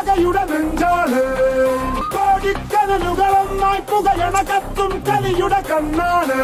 മാതൃകയുടെ നെഞ്ചാണ് കോടിക്കനലുകളൊന്നായി പുകയണകത്തും കലിയുടെ കണ്ണാണ്.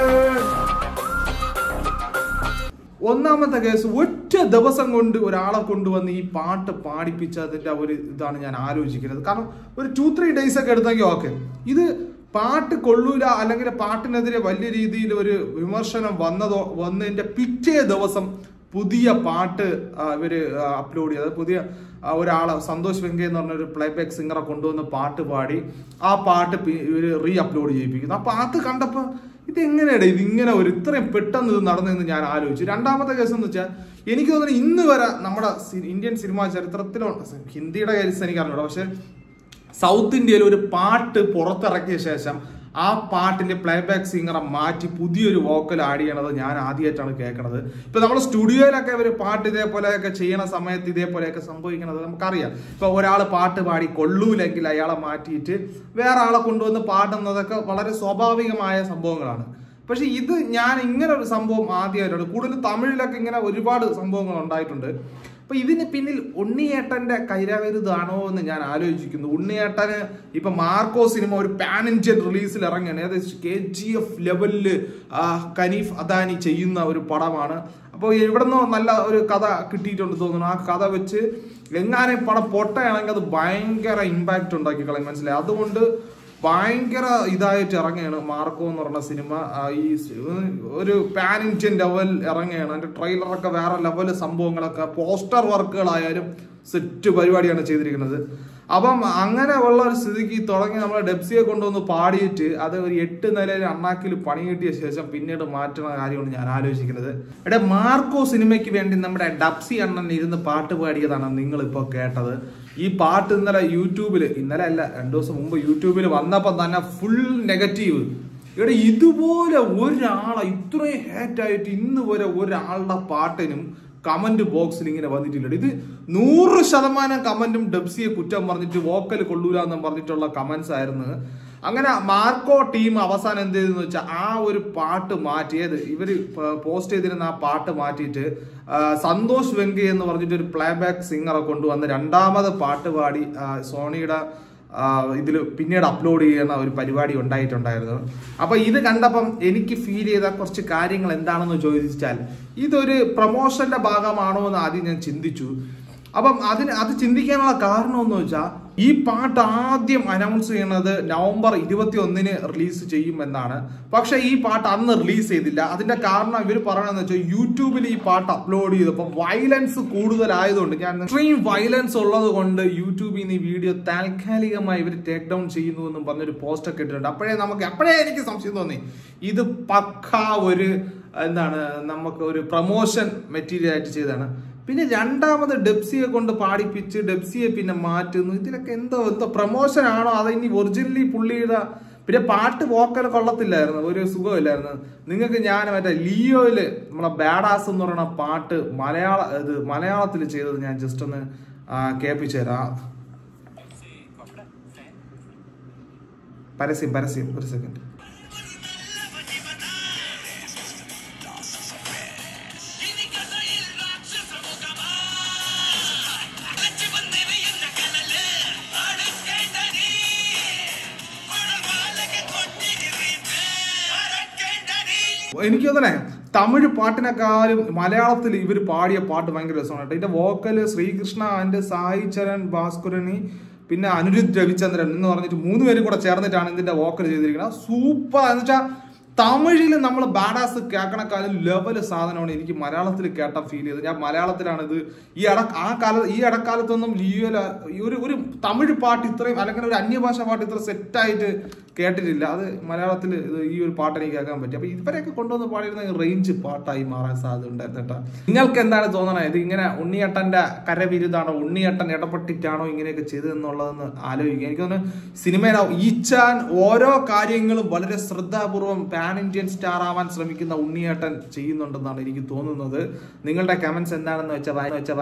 ഒന്നാമത്തെ കേസ്, ഒറ്റ ദിവസം കൊണ്ട് ഒരാളെ കൊണ്ടുവന്ന് ഈ പാട്ട് പാടിപ്പിച്ചതിന്റെ ഒരു ഇതാണ് ഞാൻ ആലോചിക്കുന്നത്. കാരണം ഒരു 2-3 days ഒക്കെ എടുത്തെങ്കിൽ ഓക്കെ. ഇത് പാട്ട് കൊള്ളൂല, അല്ലെങ്കിൽ പാട്ടിനെതിരെ വലിയ രീതിയിൽ ഒരു വിമർശനം വന്നതിന്റെ പിറ്റേ ദിവസം പുതിയ പാട്ട് ഇവര് അപ്ലോഡ് ചെയ്തത്. പുതിയ ഒരാളെ സന്തോഷ് വെങ്കേ എന്ന് പറഞ്ഞൊരു പ്ലേബാക്ക് സിംഗറെ കൊണ്ടുവന്ന് പാട്ട് പാടി ആ പാട്ട് ഇവര് റീ അപ്ലോഡ് ചെയ്യിപ്പിക്കുന്നു. അപ്പൊ അത് കണ്ടപ്പോ ഇതെങ്ങനെയാണ് ഇതിങ്ങനെ ഒരു ഇത്രയും പെട്ടെന്ന് ഇത് നടന്നതെന്ന് ഞാൻ ആലോചിച്ചു. രണ്ടാമത്തെ കേസ് എന്ന് വെച്ചാൽ എനിക്ക് തോന്നുന്നു ഇന്ന് വരെ നമ്മുടെ ഇന്ത്യൻ സിനിമാ ചരിത്രത്തിലോ, ഹിന്ദിയുടെ കേസ് എനിക്ക് അറിഞ്ഞൂടാ, പക്ഷെ സൗത്ത് ഇന്ത്യയിൽ ഒരു പാട്ട് പുറത്തിറക്കിയ ശേഷം ആ പാട്ടിന്റെ പ്ലേബാക്ക് സിംഗറെ മാറ്റി പുതിയൊരു വോക്കൽ ആഡ് ചെയ്യണത് ഞാൻ ആദ്യമായിട്ടാണ് കേൾക്കണത്. ഇപ്പൊ നമ്മൾ സ്റ്റുഡിയോയിലൊക്കെ ഒരു പാട്ട് ഇതേപോലെയൊക്കെ ചെയ്യണ സമയത്ത് ഇതേപോലെയൊക്കെ സംഭവിക്കണത് നമുക്കറിയാം. ഇപ്പൊ ഒരാൾ പാട്ട് പാടി കൊള്ളൂലെങ്കിൽ അയാളെ മാറ്റിയിട്ട് വേറെ ആളെ കൊണ്ടുവന്ന് പാടുന്നതൊക്കെ വളരെ സ്വാഭാവികമായ സംഭവങ്ങളാണ്. പക്ഷെ ഇത് ഞാൻ ഇങ്ങനെ ഒരു സംഭവം ആദ്യമായിട്ടാണ്. കൂടുതൽ തമിഴിലൊക്കെ ഇങ്ങനെ ഒരുപാട് സംഭവങ്ങൾ ഉണ്ടായിട്ടുണ്ട്. അപ്പൊ ഇതിന് പിന്നിൽ ഉണ്ണിയേട്ടന്റെ കൈരവരുതാണോ എന്ന് ഞാൻ ആലോചിക്കുന്നു. ഉണ്ണിയേട്ടന് ഇപ്പൊ മാർക്കോ സിനിമ ഒരു പാൻ ഇന്ത്യൻ റിലീസിൽ ഇറങ്ങിയാണ്. ഏകദേശം KGF ലെവലില് കനീഫ് അദാനി ചെയ്യുന്ന ഒരു പടമാണ്. അപ്പോൾ ഇവിടുന്ന് നല്ല ഒരു കഥ കിട്ടിയിട്ടുണ്ട് തോന്നുന്നു. ആ കഥ വെച്ച് എങ്ങാനും പടം പൊട്ടയാണെങ്കിൽ അത് ഭയങ്കര ഇമ്പാക്ട് ഉണ്ടാക്കി കളയും, മനസ്സിലായി. അതുകൊണ്ട് ഭയങ്കര ഇതായിട്ട് ഇറങ്ങുകയാണ് മാർക്കോ എന്ന് പറഞ്ഞ സിനിമ. ഈ ഒരു പാൻ ഇന്ത്യൻ ലെവൽ ഇറങ്ങുകയാണ്. അതിന്റെ ട്രെയിലറൊക്കെ വേറെ ലെവൽ സംഭവങ്ങളൊക്കെ, പോസ്റ്റർ വർക്കുകളായാലും സെറ്റ് പരിപാടിയാണ് ചെയ്തിരിക്കുന്നത്. അപ്പം അങ്ങനെ ഉള്ള ഒരു സ്ഥിതിക്ക് തുടങ്ങി നമ്മൾ ഡെബ്സിയെ കൊണ്ടുവന്ന് പാടിയിട്ട് അത് ഒരു 8 നിലയിൽ അണ്ണാക്കിൽ പണി കിട്ടിയ ശേഷം പിന്നീട് മാറ്റുന്ന കാര്യമാണ് ഞാൻ ആലോചിക്കുന്നത്. ഇവിടെ മാർക്കോ സിനിമയ്ക്ക് വേണ്ടി നമ്മുടെ ഡബ്സി അണ്ണൻ ഇരുന്ന് പാട്ട് പാടിയതാണ് നിങ്ങളിപ്പോൾ കേട്ടത്. ഈ പാട്ട് ഇന്നലെ യൂട്യൂബില്, ഇന്നലെ അല്ല 2 ദിവസം മുമ്പ് യൂട്യൂബിൽ വന്നപ്പോൾ തന്നെ ഫുൾ നെഗറ്റീവ്. ഇവിടെ ഇതുപോലെ ഒരാളെ ഇത്രയും ഹേറ്റായിട്ട് ഇന്ന് വരെ ഒരാളുടെ പാട്ടിനും കമന്റ് ബോക്സിൽ ഇങ്ങനെ വന്നിട്ടില്ല. ഇത് 100% കമന്റും ഡബ്സിയെ കുറ്റം പറഞ്ഞിട്ട് വോക്കൽ കൊള്ളൂല എന്ന് പറഞ്ഞിട്ടുള്ള കമന്റ്സ് ആയിരുന്നു. അങ്ങനെ മാർക്കോ ടീം അവസാനം എന്ത് ചെയ്തെന്ന് വെച്ചാൽ ആ ഒരു പാട്ട് മാറ്റിയത് ഇവര് പോസ്റ്റ് ചെയ്തിരുന്ന ആ പാട്ട് മാറ്റിയിട്ട് സന്തോഷ് വെങ്കേ എന്ന് പറഞ്ഞിട്ട് ഒരു പ്ലേബാക്ക് സിംഗറെ കൊണ്ടുവന്ന് രണ്ടാമത് പാട്ട് പാടി സോണിയുടെ ഇതിൽ പിന്നീട് അപ്ലോഡ് ചെയ്യുന്ന ഒരു പരിപാടി ഉണ്ടായിട്ടുണ്ടായിരുന്നു. അപ്പൊ ഇത് കണ്ടപ്പം എനിക്ക് ഫീൽ ചെയ്ത കുറച്ച് കാര്യങ്ങൾ എന്താണെന്ന് ചോദിച്ചാൽ ഇതൊരു പ്രൊമോഷന്റെ ഭാഗമാണോ എന്ന് ആദ്യം ഞാൻ ചിന്തിച്ചു. അപ്പം അത് ചിന്തിക്കാനുള്ള കാരണം എന്ന് വെച്ചാൽ ഈ പാട്ട് ആദ്യം അനൗൺസ് ചെയ്യുന്നത് November 21 റിലീസ് ചെയ്യുമെന്നാണ്. പക്ഷെ ഈ പാട്ട് അന്ന് റിലീസ് ചെയ്തില്ല. അതിന്റെ കാരണം ഇവർ പറയണെന്ന് വെച്ചാൽ യൂട്യൂബിൽ ഈ പാട്ട് അപ്ലോഡ് ചെയ്തപ്പോൾ വയലൻസ് കൂടുതലായതുകൊണ്ട്, ഞാൻ എക്സ്ട്രീം വയലൻസ് ഉള്ളത് കൊണ്ട് യൂട്യൂബിൽ നിന്ന് ഈ വീഡിയോ താൽക്കാലികമായി ഇവർ ടേക്ക് ഡൗൺ ചെയ്യുന്നു എന്നും പറഞ്ഞൊരു പോസ്റ്റ് ഒക്കെ ഇട്ടിട്ടുണ്ട്. അപ്പോഴേ എനിക്ക് സംശയം തോന്നി ഇത് പക്ക ഒരു നമുക്ക് ഒരു പ്രൊമോഷൻ മെറ്റീരിയൽ ആയിട്ട് ചെയ്തതാണ്. പിന്നെ രണ്ടാമത് ഡെബ്സിയെ കൊണ്ട് പാടിപ്പിച്ച് ഡെബ്സിയെ പിന്നെ മാറ്റുന്നു. ഇതിലൊക്കെ എന്തോ പ്രൊമോഷൻ ആണോ അതോ ഇനി ഒറിജിനലി പുള്ളിയുടെ പിന്നെ പാട്ട് വോക്കൽ കൊള്ളത്തില്ലായിരുന്നു, ഒരു സുഖമില്ലായിരുന്നു. നിങ്ങൾക്ക് ഞാൻ മറ്റേ ലിയോയില് നമ്മളെ ബാഡാസ് എന്ന് പറയുന്ന പാട്ട് മലയാളത്തിൽ ചെയ്തത് ഞാൻ ജസ്റ്റ് ഒന്ന് കേൾപ്പിച്ചു തരാം. പരസ്യം ഒരു സെക്കൻഡ്. എനിക്ക് തന്നെ തമിഴ് പാട്ടിനെക്കാളും മലയാളത്തിൽ ഇവർ പാടിയ പാട്ട് ഭയങ്കര രസമാണ്. ഇതിന്റെ വോക്കല് ശ്രീകൃഷ്ണ ആൻഡ് സായി ചരൺ ഭാസ്കരനി പിന്നെ അനിരുദ്ധ് രവിചന്ദ്രൻ എന്ന് പറഞ്ഞിട്ട് 3 പേരും കൂടെ ചേർന്നിട്ടാണ് ഇതിന്റെ വോക്കൽ ചെയ്തിരിക്കുന്നത്. സൂപ്പർ എന്ന് വെച്ചാൽ തമിഴിൽ നമ്മൾ ബാഡാസ് കേൾക്കണക്കാളും ലെവൽ സാധനമാണ് എനിക്ക് മലയാളത്തിൽ കേട്ട ഫീൽ ചെയ്തത്. ഞാൻ മലയാളത്തിലാണ് ഇത് ഈ ഇടക്കാലത്തൊന്നും ഒരു തമിഴ് പാട്ട് ഇത്രയും അല്ലെങ്കിൽ ഒരു അന്യഭാഷ പാട്ട് ഇത്ര സെറ്റായിട്ട് കേട്ടിട്ടില്ല. അത് മലയാളത്തിൽ ഈ ഒരു പാട്ട് എനിക്ക് കേൾക്കാൻ പറ്റി. അപ്പൊ ഇവരെയൊക്കെ കൊണ്ടുവന്ന് പാടിയിരുന്ന റേഞ്ച് പാട്ടായി മാറാൻ സാധ്യത ഉണ്ടായിരുന്നു കേട്ടോ. നിങ്ങൾക്ക് എന്താണ് തോന്നണത്? ഇത് ഇങ്ങനെ ഉണ്ണിയേട്ടന്റെ കരവിരുതാണോ, ഉണ്ണിയേട്ടൻ ഇടപെട്ടിട്ടാണോ ഇങ്ങനെയൊക്കെ ചെയ്തതെന്നുള്ളതെന്ന് ആലോചിക്കുക. എനിക്ക് തോന്നുന്നു സിനിമയിൽ ഓരോ കാര്യങ്ങളും വളരെ ശ്രദ്ധാപൂർവം പാൻ ഇന്ത്യൻ സ്റ്റാർ ആവാൻ ശ്രമിക്കുന്ന ഉണ്ണിയേട്ടൻ ചെയ്യുന്നുണ്ടെന്നാണ് എനിക്ക് തോന്നുന്നത്. നിങ്ങളുടെ കമന്റ്സ് എന്താണെന്ന് വെച്ചാൽ